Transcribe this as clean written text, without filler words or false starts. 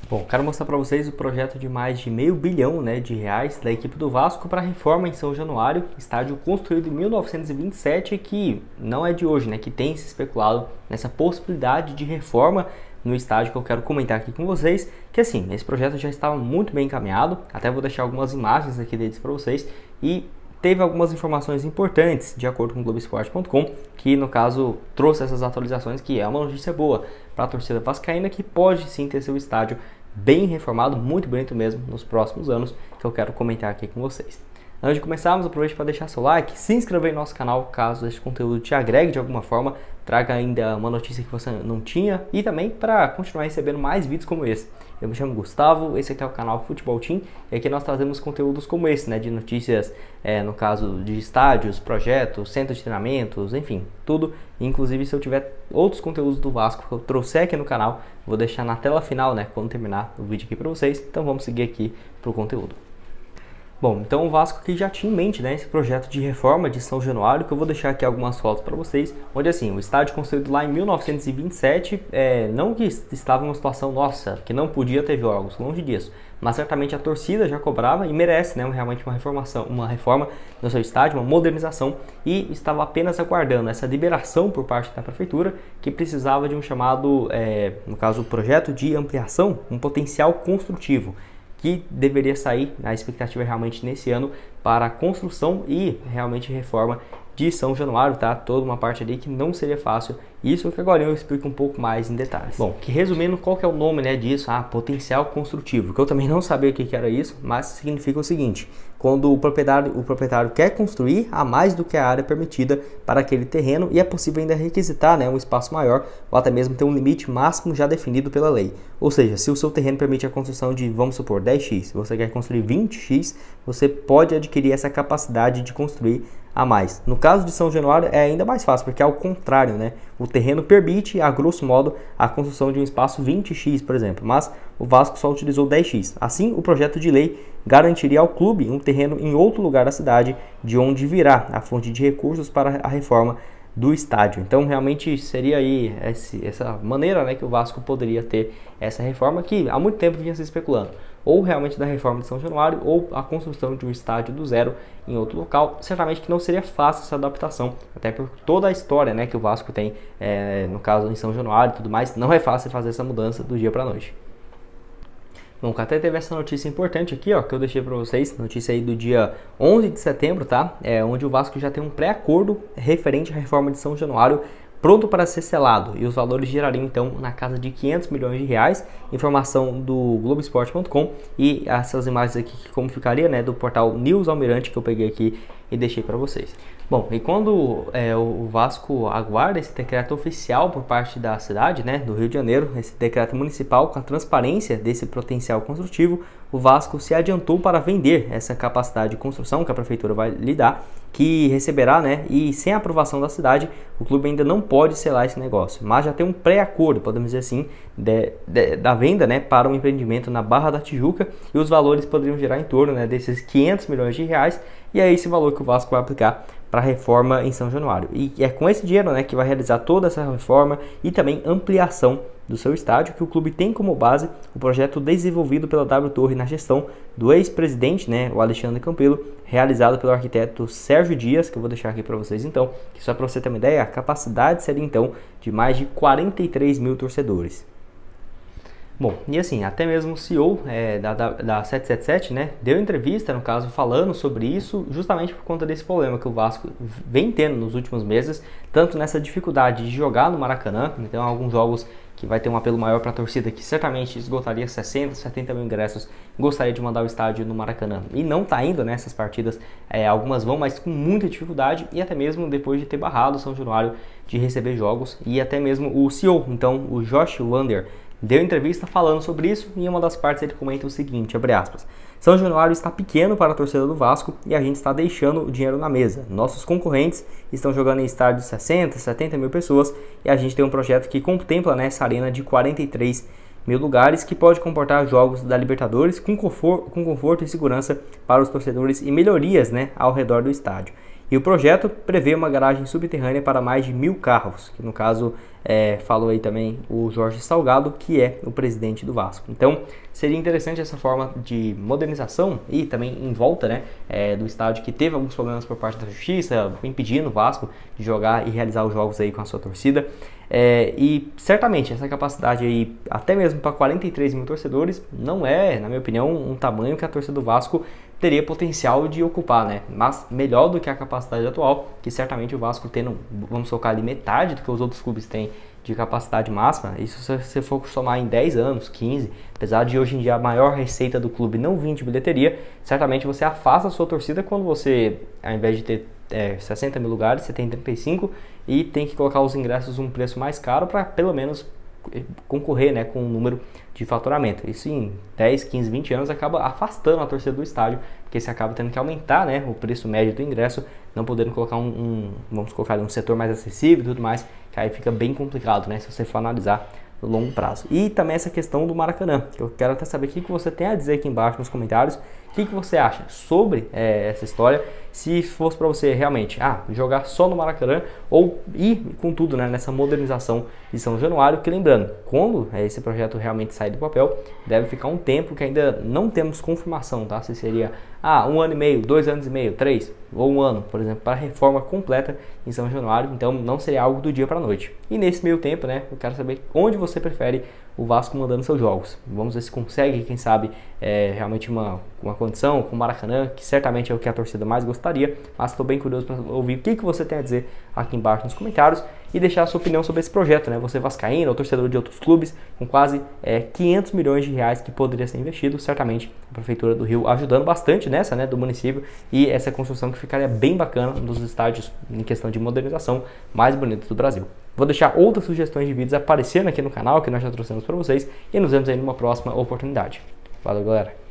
Bom, quero mostrar para vocês o projeto de mais de R$500 milhão, de reais da equipe do Vasco para a reforma em São Januário, estádio construído em 1927 que não é de hoje, que tem se especulado nessa possibilidade de reforma no estádio que eu quero comentar aqui com vocês, que assim, esse projeto já estava muito bem encaminhado, até vou deixar algumas imagens aqui deles para vocês e teve algumas informações importantes, de acordo com o Globoesporte.com, que no caso trouxe essas atualizações, que é uma notícia boa para a torcida vascaína, que pode sim ter seu estádio bem reformado, muito bonito mesmo, nos próximos anos, que eu quero comentar aqui com vocês. Antes de começarmos, aproveite para deixar seu like, se inscrever no nosso canal caso este conteúdo te agregue de alguma forma, traga ainda uma notícia que você não tinha e também para continuar recebendo mais vídeos como esse. Eu me chamo Gustavo, esse aqui é o canal Futebol Team e aqui nós trazemos conteúdos como esse, de notícias, no caso de estádios, projetos, centros de treinamentos, enfim, tudo. Inclusive se eu tiver outros conteúdos do Vasco que eu trouxer aqui no canal, vou deixar na tela final, quando terminar o vídeo aqui para vocês. Então vamos seguir aqui para o conteúdo. Bom, então o Vasco aqui já tinha em mente, esse projeto de reforma de São Januário, que eu vou deixar aqui algumas fotos para vocês, onde assim, o estádio construído lá em 1927, não que estava em uma situação, nossa, que não podia ter jogos, longe disso, mas certamente a torcida já cobrava e merece, realmente uma reforma no seu estádio, uma modernização, e estava apenas aguardando essa liberação por parte da prefeitura, que precisava de um chamado, no caso, projeto de ampliação, um potencial construtivo, que deveria sair, a expectativa é realmente nesse ano, para a construção e realmente reforma de São Januário, Toda uma parte ali que não seria fácil, isso que agora eu explico um pouco mais em detalhes. Bom, que resumindo, qual que é o nome disso? Potencial construtivo, que eu também não sabia o que era isso, mas significa o seguinte: quando o proprietário quer construir a mais do que a área permitida para aquele terreno e é possível ainda requisitar um espaço maior ou até mesmo ter um limite máximo já definido pela lei. Ou seja, se o seu terreno permite a construção de, vamos supor, 10x, se você quer construir 20x, você pode adquirir essa capacidade de construir a mais. No caso de São Januário é ainda mais fácil, porque é ao contrário, o terreno permite, a grosso modo, a construção de um espaço 20x, por exemplo, mas o Vasco só utilizou 10x. Assim, o projeto de lei garantiria ao clube um terreno em outro lugar da cidade, de onde virá a fonte de recursos para a reforma do estádio. Então realmente seria aí essa maneira que o Vasco poderia ter essa reforma, que há muito tempo vinha se especulando, ou realmente da reforma de São Januário, ou a construção de um estádio do zero em outro local. Certamente que não seria fácil essa adaptação, até por toda a história que o Vasco tem, no caso em São Januário e tudo mais, não é fácil fazer essa mudança do dia para a noite. Bom, até teve essa notícia importante aqui, que eu deixei para vocês, notícia aí do dia 11 de setembro, onde o Vasco já tem um pré-acordo referente à reforma de São Januário, pronto para ser selado, e os valores girariam então na casa de R$500 milhões, informação do Globoesporte.com, e essas imagens aqui como ficaria, do portal News Almirante, que eu peguei aqui e deixei para vocês. Bom, e quando o Vasco aguarda esse decreto oficial por parte da cidade, do Rio de Janeiro, esse decreto municipal com a transparência desse potencial construtivo, o Vasco se adiantou para vender essa capacidade de construção que a prefeitura vai lhe dar, que receberá, e sem a aprovação da cidade, o clube ainda não pode selar esse negócio, mas já tem um pré-acordo, podemos dizer assim, da venda, para um empreendimento na Barra da Tijuca, e os valores poderiam girar em torno desses R$500 milhões, e é esse valor que o Vasco vai aplicar para a reforma em São Januário. E é com esse dinheiro que vai realizar toda essa reforma e também ampliação do seu estádio, que o clube tem como base o projeto desenvolvido pela W Torre na gestão do ex-presidente, o Alexandre Campelo, realizado pelo arquiteto Sérgio Dias, que eu vou deixar aqui para vocês então, que só para você ter uma ideia, a capacidade seria então de mais de 43 mil torcedores. Bom, e assim, até mesmo o CEO da 777, deu entrevista, no caso, falando sobre isso, justamente por conta desse problema que o Vasco vem tendo nos últimos meses, tanto nessa dificuldade de jogar no Maracanã, então alguns jogos que vai ter um apelo maior para a torcida, que certamente esgotaria 60, 70 mil ingressos, gostaria de mandar o estádio no Maracanã. E não está indo nessas partidas, algumas vão, mas com muita dificuldade, e até mesmo depois de ter barrado o São Januário de receber jogos, e até mesmo o CEO, então o Josh Wander, deu entrevista falando sobre isso, e em uma das partes ele comenta o seguinte, abre aspas: São Januário está pequeno para a torcida do Vasco e a gente está deixando o dinheiro na mesa. Nossos concorrentes estão jogando em estádios de 60, 70 mil pessoas e a gente tem um projeto que contempla essa arena de 43 mil lugares que pode comportar jogos da Libertadores com conforto e segurança para os torcedores e melhorias ao redor do estádio. E o projeto prevê uma garagem subterrânea para mais de 1.000 carros, que no caso falou aí também o Jorge Salgado, que é o presidente do Vasco. Então seria interessante essa forma de modernização e também em volta, né, do estádio, que teve alguns problemas por parte da justiça, impedindo o Vasco de jogar e realizar os jogos aí com a sua torcida. E certamente essa capacidade aí, até mesmo para 43 mil torcedores, não é, na minha opinião, um tamanho que a torcida do Vasco teria potencial de ocupar, né? Mas melhor do que a capacidade atual, que certamente o Vasco tendo, vamos colocar ali, metade do que os outros clubes têm de capacidade máxima. Isso se você for somar em 10 anos, 15, apesar de hoje em dia a maior receita do clube não vir de bilheteria, certamente você afasta a sua torcida quando você, ao invés de ter 60 mil lugares, você tem 35 e tem que colocar os ingressos um preço mais caro para pelo menos concorrer, né, com o número de faturamento. Isso em 10, 15, 20 anos acaba afastando a torcida do estádio, porque você acaba tendo que aumentar, né, o preço médio do ingresso, não podendo colocar vamos colocar um setor mais acessível e tudo mais, que aí fica bem complicado, né, se você for analisar no longo prazo. E também essa questão do Maracanã, que eu quero até saber o que você tem a dizer aqui embaixo nos comentários, o que você acha sobre essa história, se fosse para você realmente jogar só no Maracanã ou ir com tudo, né, nessa modernização de São Januário, que lembrando, quando esse projeto realmente sair do papel, deve ficar um tempo que ainda não temos confirmação, tá? Se seria 1 ano e meio, 2 anos e meio, 3 ou 1 ano, por exemplo, para a reforma completa em São Januário, então não seria algo do dia para a noite. E nesse meio tempo, né, eu quero saber onde você prefere o Vasco mandando seus jogos. Vamos ver se consegue, quem sabe, realmente uma condição com o Maracanã, que certamente é o que a torcida mais gostaria, mas estou bem curioso para ouvir o que você tem a dizer aqui embaixo nos comentários e deixar a sua opinião sobre esse projeto, né? Você vascaíno ou torcedor de outros clubes, com quase 500 milhões de reais que poderia ser investido, certamente a Prefeitura do Rio ajudando bastante nessa, né, do município, e essa construção que ficaria bem bacana, um dos estádios em questão de modernização mais bonitos do Brasil. Vou deixar outras sugestões de vídeos aparecendo aqui no canal, que nós já trouxemos para vocês, e nos vemos aí numa próxima oportunidade. Valeu, galera!